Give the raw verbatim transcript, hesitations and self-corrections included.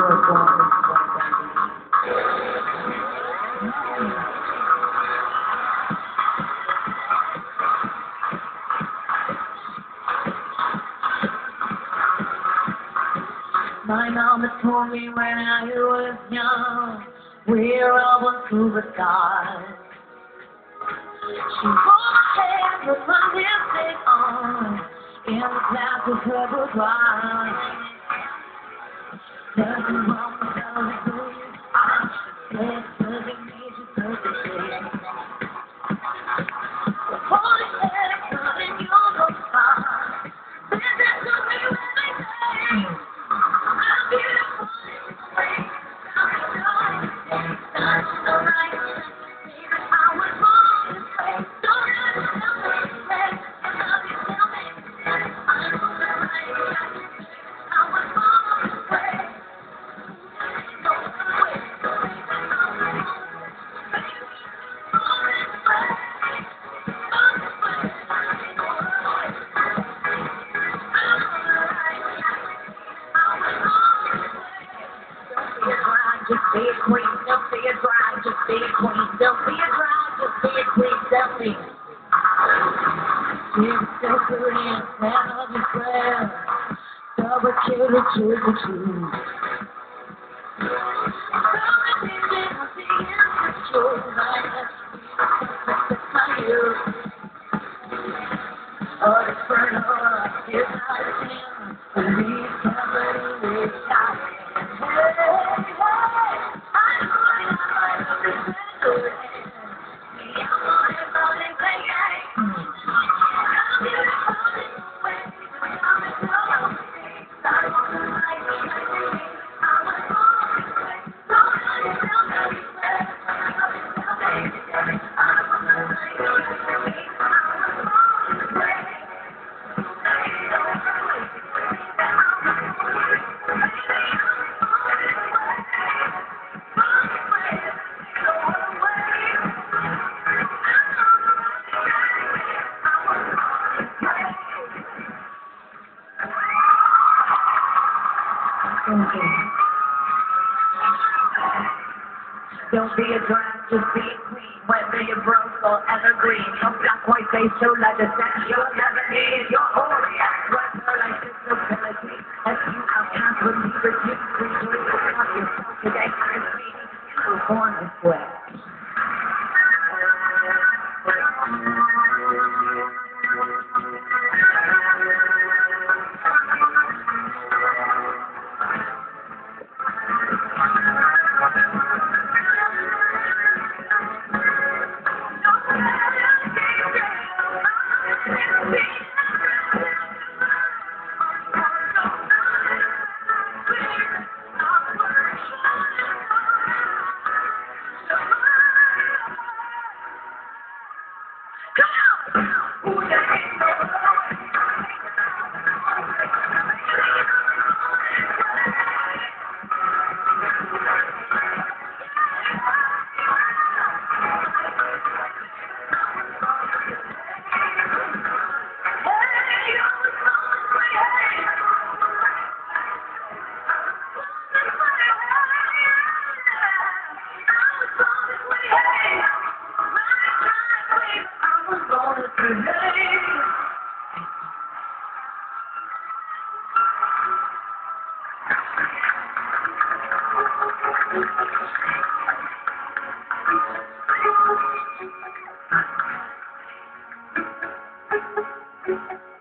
were born this My mama told me when I was young, we're all born to the sky. She wore hair with my lipstick on, in the class with her goodbye. Nothing wrong with how we do it. I should say it doesn't need you perfectly. Holy hair, nothing you go far. Listen to me when I say I'm beautiful. That's the right thing. I was born this way. Don't ever tell me that. And love you tell me I'm on the right track. I was born this way. Just be a queen, don't be a bride, just be a queen, don't be a bride, just be a queen, don't be. Give yourself a ring, stand on your prayer, double kill the truth, the truth. Oh, the burn up is not a sin, and we can't believe it's not. Don't be a drag, just be a queen. Whether you're broke or evergreen, your black, white face show like the sex you'll never need. Your holy ass, whether like disability. As you outcast believers, you free to yourself today. I'm free. You were born this way. Thank you.